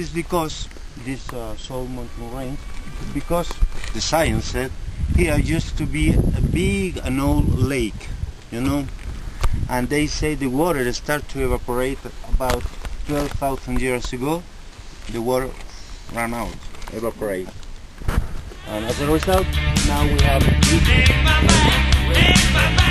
is because this salt mountain range, because the science said here used to be a big and old lake, you know, and they say the water started to evaporate about 12,000 years ago. The water ran out, evaporate, and as a result, now we have